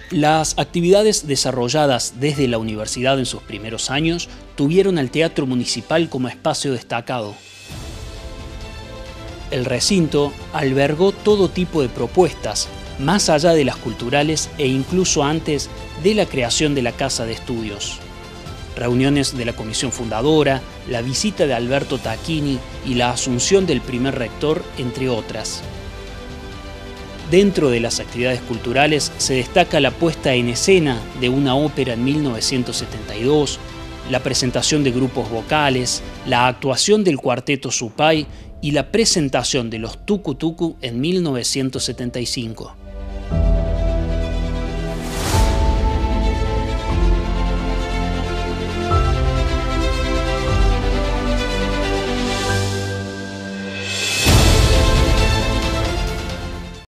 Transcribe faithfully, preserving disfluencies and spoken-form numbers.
Las actividades desarrolladas desde la universidad en sus primeros años tuvieron al Teatro Municipal como espacio destacado. El recinto albergó todo tipo de propuestas, más allá de las culturales e incluso antes de la creación de la Casa de Estudios. Reuniones de la comisión fundadora, la visita de Alberto Tacchini y la asunción del primer rector, entre otras. Dentro de las actividades culturales se destaca la puesta en escena de una ópera en mil novecientos setenta y dos, la presentación de grupos vocales, la actuación del cuarteto Supay y la presentación de los Tucu Tucu en mil novecientos setenta y cinco.